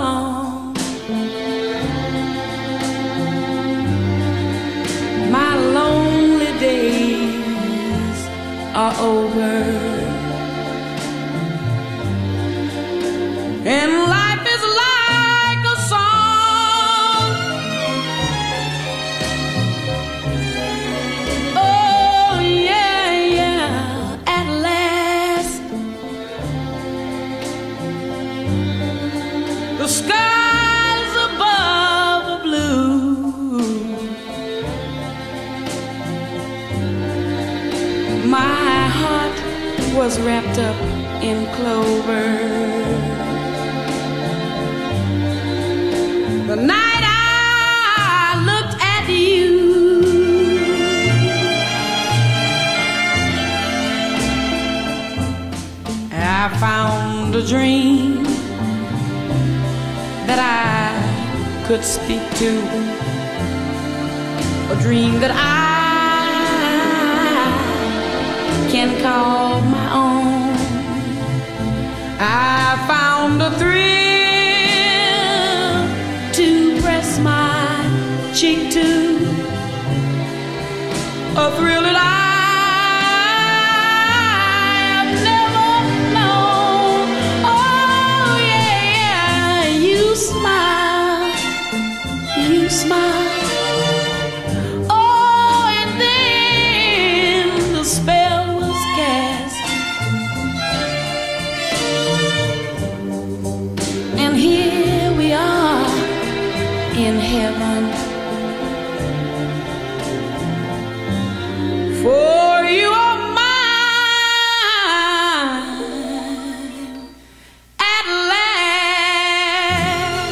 long. My lonely days are over, and life is like a song. Oh yeah, yeah, at last the skies above are blue. My heart was wrapped up in clover the night I looked at you. I found a dream that I could speak to, a dream that I can call my own. I found a thrill to press my cheek to, a thrill that I've never known. Oh yeah, you smile, you smile. Oh, and then the spell was cast, and here we are in heaven. For you are mine at last.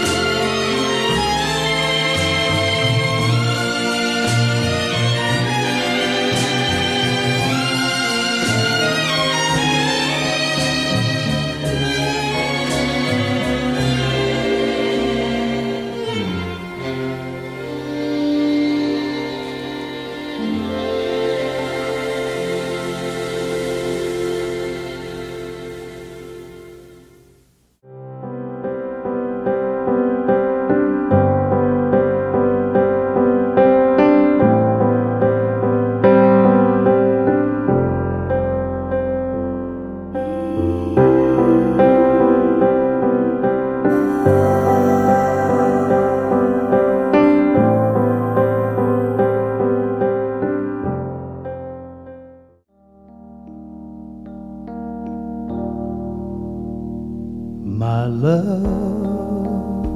My love,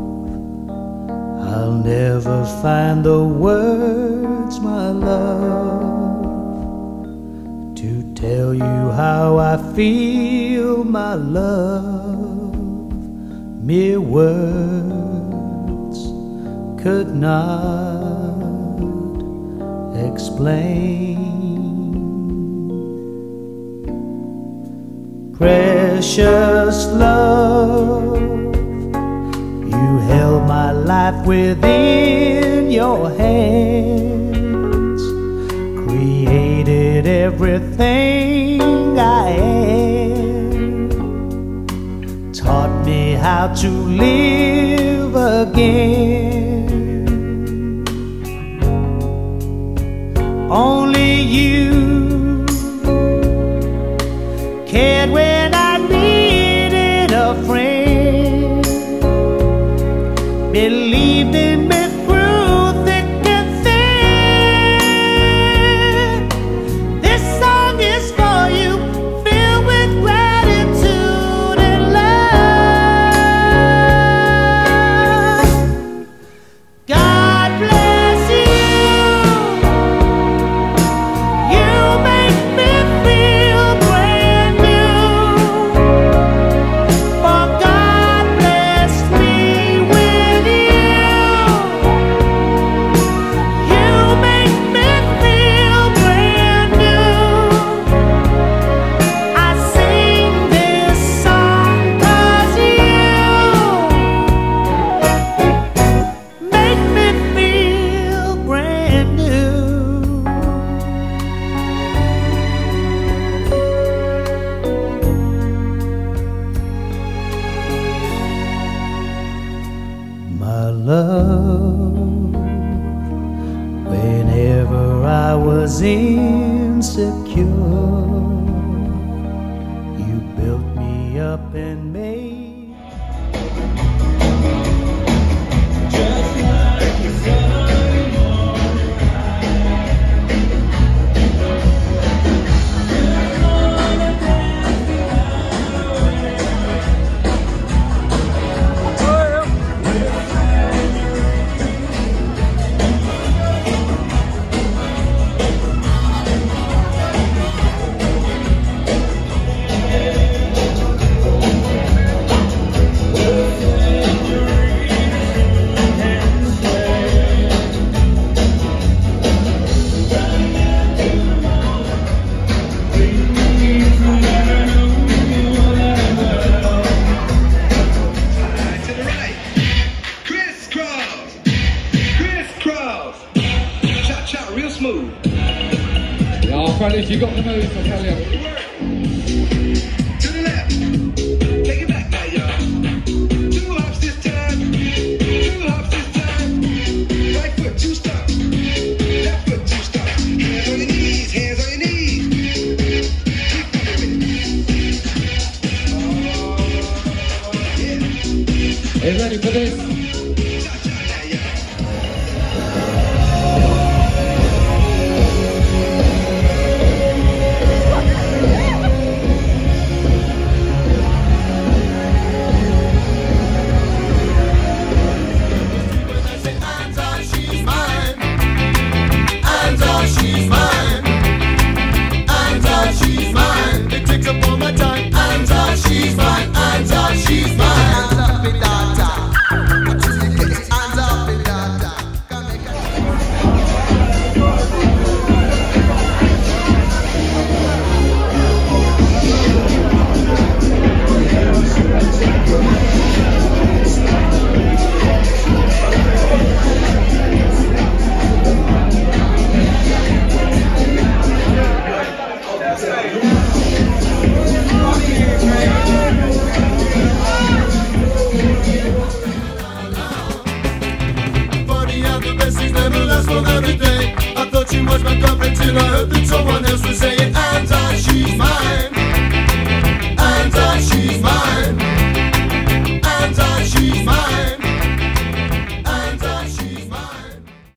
I'll never find the words, my love, to tell you how I feel, my love. Mere words could not explain. Precious love, you held my life within your hands, created everything I am, taught me how to live again. Only you cared when I needed a friend, believed in me through thick and thin. This song is for you, filled with gratitude and love. God bless you. You make me feel brand new. For God blessed me with you. my love. Whenever I was insecure, you built me up and made just like the sun morning If you got the move, I tell you. To the left. Take it back now, y'all. 2 hops this time. 2 hops this time. Right foot, 2 stomp. Left foot, 2 stomp. Hands on your knees. Hands on your knees. Keep coming with it. Are you ready for this? I thought you was my girlfriend till I heard that someone else was saying